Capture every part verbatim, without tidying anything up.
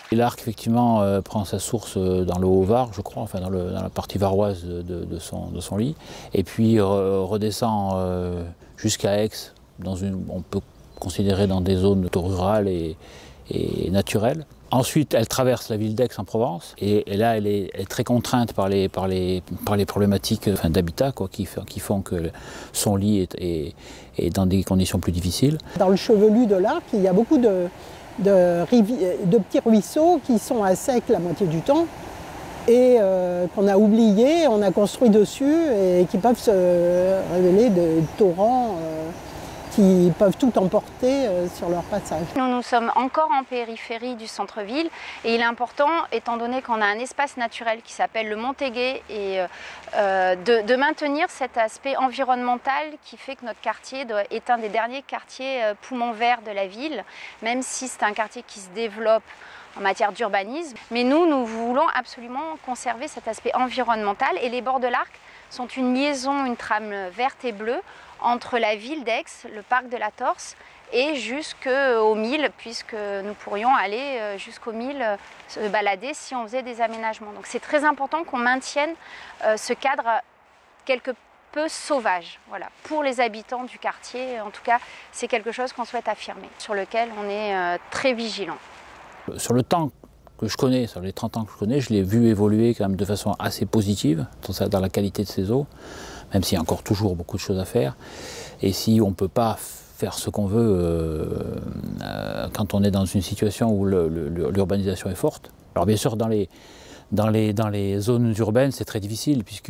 Et l'Arc, effectivement, euh, prend sa source dans le Haut-Var, je crois, enfin dans, le, dans la partie varoise de, de, son, de son lit, et puis euh, redescend euh, jusqu'à Aix, dans une, on peut considérer dans des zones rurales et, et naturelles. Ensuite, elle traverse la ville d'Aix-en-Provence, et, et là, elle est, elle est très contrainte par les, par les, par les problématiques enfin, d'habitat qui, qui font que son lit est, est, est dans des conditions plus difficiles. Dans le chevelu de l'Arc, il y a beaucoup de, de, de petits ruisseaux qui sont à sec la moitié du temps, et euh, qu'on a oubliés, on a construit dessus, et qui peuvent se révéler des torrents euh, qui peuvent tout emporter euh, sur leur passage. Nous, nous sommes encore en périphérie du centre-ville, et il est important, étant donné qu'on a un espace naturel qui s'appelle le Montéguet, et euh, de, de maintenir cet aspect environnemental qui fait que notre quartier doit, est un des derniers quartiers euh, poumons verts de la ville, même si c'est un quartier qui se développe en matière d'urbanisme. Mais nous, nous voulons absolument conserver cet aspect environnemental, et les bords de l'Arc sont une liaison, une trame verte et bleue entre la ville d'Aix, le parc de la Torse, et jusqu'au Mille, puisque nous pourrions aller jusqu'au Mille se balader si on faisait des aménagements. Donc c'est très important qu'on maintienne ce cadre quelque peu sauvage. Voilà. Pour les habitants du quartier, en tout cas, c'est quelque chose qu'on souhaite affirmer, sur lequel on est très vigilant. Sur le temps que je connais, sur les trente ans que je connais, je l'ai vu évoluer quand même de façon assez positive dans la qualité de ses eaux, même s'il y a encore toujours beaucoup de choses à faire. Et si on ne peut pas faire ce qu'on veut euh, euh, quand on est dans une situation où l'urbanisation est forte. Alors bien sûr, dans les, dans les, dans les zones urbaines, c'est très difficile puisque,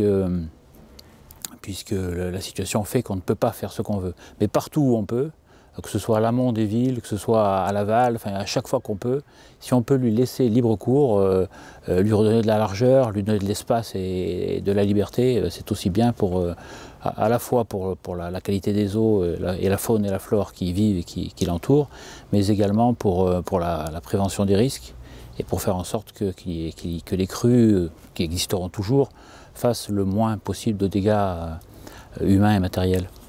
puisque la situation fait qu'on ne peut pas faire ce qu'on veut. Mais partout où on peut, que ce soit à l'amont des villes, que ce soit à l'aval, enfin à chaque fois qu'on peut, si on peut lui laisser libre cours, euh, euh, lui redonner de la largeur, lui donner de l'espace et, et de la liberté, euh, c'est aussi bien pour, euh, à, à la fois pour, pour la, la qualité des eaux et la, et la faune et la flore qui vivent et qui, qui l'entourent, mais également pour, euh, pour la, la prévention des risques et pour faire en sorte que, qu qu que les crues, qui existeront toujours, fassent le moins possible de dégâts euh, humains et matériels.